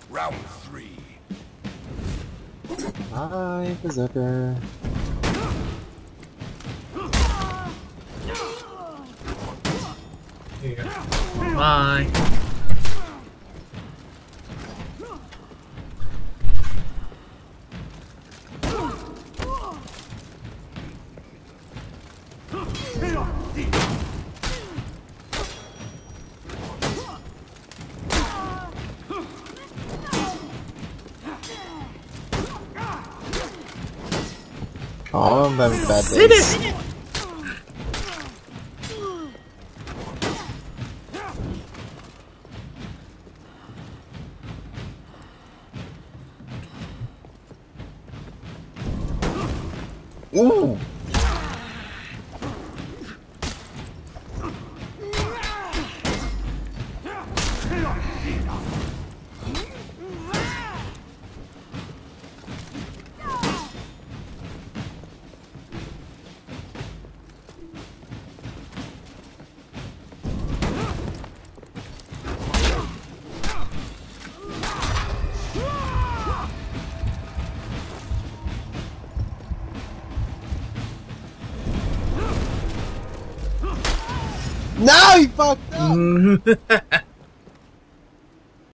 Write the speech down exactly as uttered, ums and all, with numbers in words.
Round three. Hi, Berserker. Here you go. Bye. Oh, I'm having bad Sit days. it! Ooh! No, he fucked up!